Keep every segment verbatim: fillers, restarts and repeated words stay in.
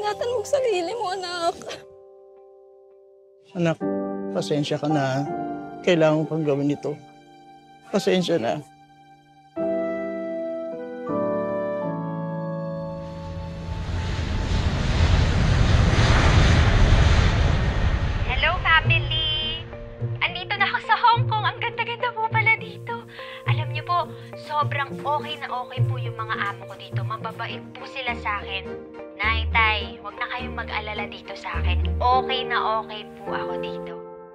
ingatan mo sarili mo, anak. Anak, pasensya ka na. Kailangan pang gawin ito. Pasensya na. Hello, family! Andito na ako sa Hong Kong. Ang ganda-ganda po pala dito. Alam niyo po, sobrang okay na okay po yung mga amo ko dito. Mababait po sila sa akin. Nay, tay, huwag na kayong mag-alala dito sa akin. Okay na okay po ako dito.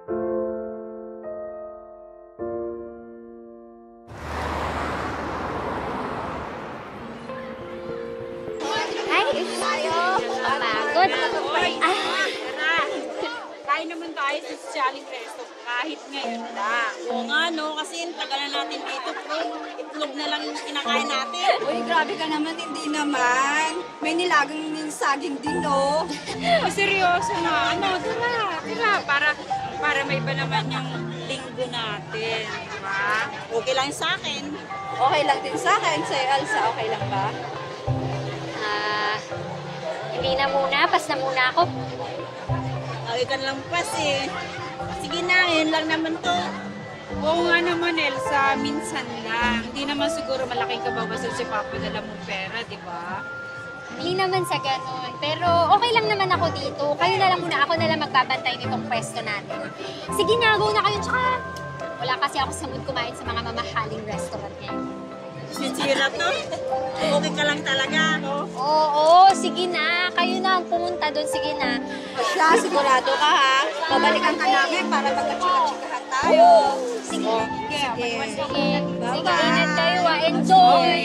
Hi, tayo. Pamagod. Ah. Kain naman tayo sa Syaling Resto kahit ngayon lang. Oo nga no, kasi tagal na natin dito pero itlog na lang yung kinakain natin. Uy, grabe ka naman, hindi naman. May nilagang yung saging din, no? Oh, seryoso na. Ano, tara, tara. Para, para may ba naman yung linggo natin, diba? Okay lang sa akin. Okay lang din sa akin. Sa'yo, Elsa, okay lang ba? Ah, hindi na muna. Pas na muna ako. Ay, ka lang pas eh. Sige na, yun lang naman to. Oo nga naman, Elsa. Minsan lang. Hindi naman siguro malaking kababasan si Papa dala mong pera, di ba? Hindi naman sa ganun. Pero okay lang naman ako dito. Kayo na lang muna. Ako na lang magbabantay nitong pwesto natin. Sige na, go na kayo. Tsaka wala kasi ako sa mood kumain sa mga mamahaling restaurant ngayon. Sisira to. Okay ka lang talaga, no? Oo, sige na. Kayo na ang pumunta doon. Sige na. O siya, sigurado ka ha. Babalikan ka namin para magkachika-chikahan tayo. Sige. Sige. Sige. Sige, Bye-bye. ingat kayo ah. Enjoy!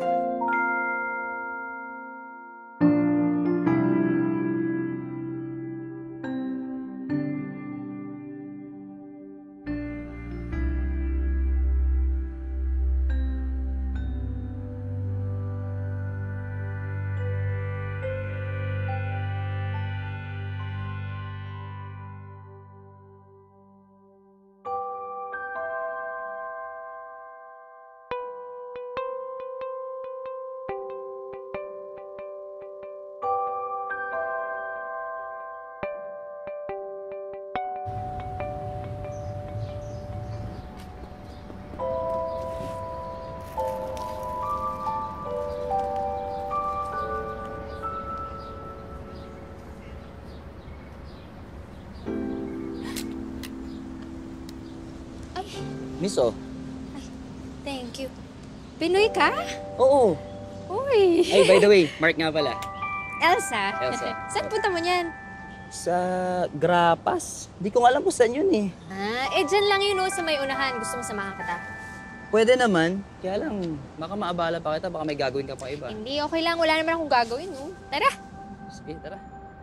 Miss, oh. Thank you. Pinoy ka? Oo. Uy! Ay, by the way, Mark nga pala. Elsa? Elsa. Saan punta mo niyan? Sa Grapas. Di ko nga alam kung saan yun eh. Ah, eh dyan lang yun, oh, sa may unahan. Gusto mo samahan kita? Pwede naman. Kaya lang, baka maabala pa kita. Baka may gagawin ka pa iba. Hindi, okay lang. Wala naman akong gagawin, no? Tara! Sige, tara.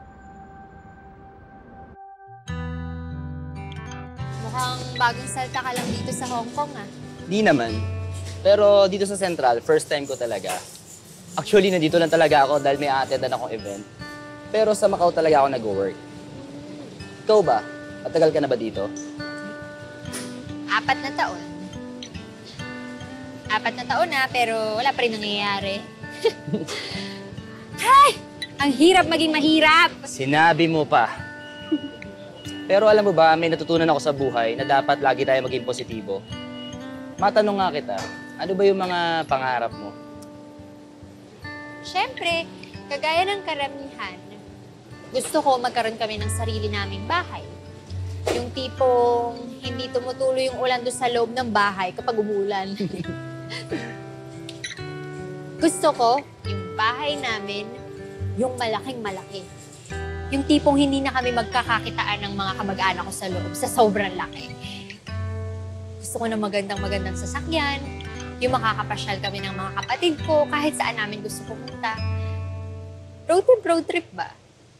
Mukhang bagong salta ka lang dito sa Hong Kong, ah. Di naman. Pero dito sa Central, first time ko talaga. Actually, nandito lang talaga ako dahil may a-attendan akong event. Pero sa Macau talaga ako nag-work. Ikaw ba? Matagal ka na ba dito? Apat na taon. Apat na taon na, pero wala pa rin nangyayari. Ay! Ang hirap maging mahirap! Sinabi mo pa. Pero alam mo ba, may natutunan ako sa buhay na dapat lagi tayo maging positibo. Matanong nga kita, ano ba yung mga pangarap mo? Siyempre, kagaya ng karamihan, gusto ko magkaroon kami ng sarili naming bahay. Yung tipong hindi tumutuloy yung ulan doon sa loob ng bahay kapag umulan. Gusto ko, yung bahay namin, yung malaking malaki. Yung tipong hindi na kami magkakakitaan ng mga kamag-anak ko sa loob sa sobrang laki. Gusto ko na magandang-magandang sasakyan, yung makakapasyal kami ng mga kapatid ko kahit saan namin gusto pumunta. Road trip, road trip ba?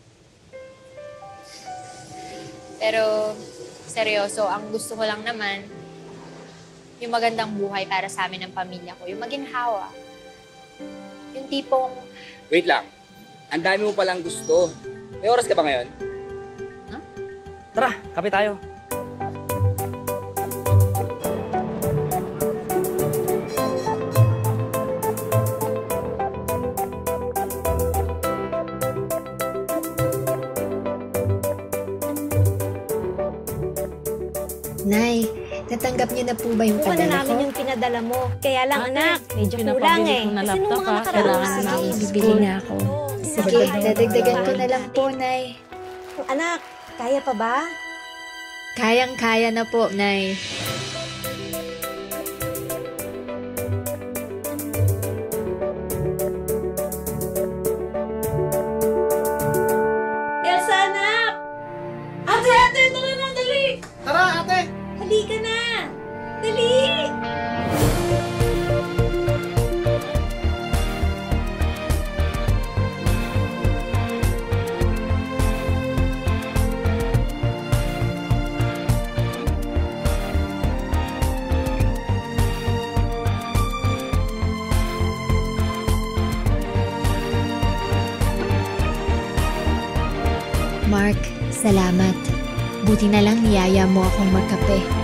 Pero, seryoso, ang gusto ko lang naman, yung magandang buhay para sa amin ng pamilya ko, yung maginhawa. Yung tipong... Wait lang. Ang dami mo palang gusto. May oras ka ba ngayon? Huh? Tara, kape tayo. natanggap niyo na po ba yung Kuha na padala namin ko? yung pinadala mo. Kaya lang, Ate, anak, medyo pinapabili kulang eh. ko na Kasi nung laptop, mga ah. nakaraang Kailangan araw, na. Sige, bibili na ako. Sige, dadagdagan ko na lang po, Nay. Anak, kaya pa ba? Kayang-kaya na po, Nay. Elsa, anak! Ate, ate, tara na, dali! Tara, ate! Halika na! Dali! Mark, salamat. Buti na lang niyaya mo akong magkape.